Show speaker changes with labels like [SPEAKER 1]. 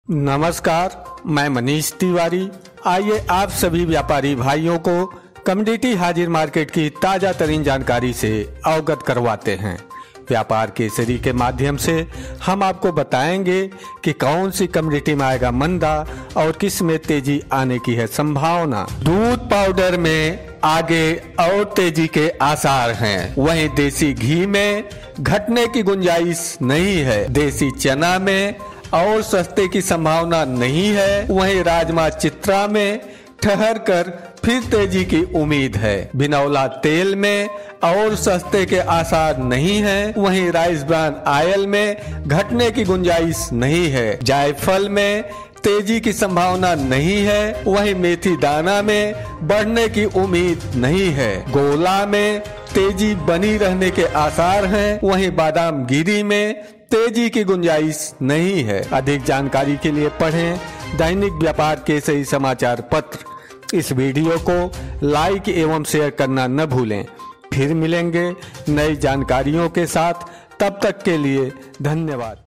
[SPEAKER 1] नमस्कार, मैं मनीष तिवारी। आइए आप सभी व्यापारी भाइयों को कमोडिटी हाजिर मार्केट की ताज़ा तरीन जानकारी से अवगत करवाते हैं। व्यापार केसरी के माध्यम से हम आपको बताएंगे कि कौन सी कमोडिटी में आएगा मंदा और किस में तेजी आने की है संभावना। दूध पाउडर में आगे और तेजी के आसार हैं, वहीं देसी घी में घटने की गुंजाइश नहीं है। देसी चना में और सस्ते की संभावना नहीं है, वहीं राजमा चित्रा में ठहर कर फिर तेजी की उम्मीद है। बिनौला तेल में और सस्ते के आसार नहीं है, वहीं राइस ब्रान ऑयल में घटने की गुंजाइश नहीं है। जायफल में तेजी की संभावना नहीं है, वहीं मेथी दाना में बढ़ने की उम्मीद नहीं है। गोला में तेजी बनी रहने के आसार हैं, वहीं बादाम गिरी में तेजी की गुंजाइश नहीं है। अधिक जानकारी के लिए पढ़ें दैनिक व्यापार केसरी समाचार पत्र। इस वीडियो को लाइक एवं शेयर करना न भूलें। फिर मिलेंगे नई जानकारियों के साथ, तब तक के लिए धन्यवाद।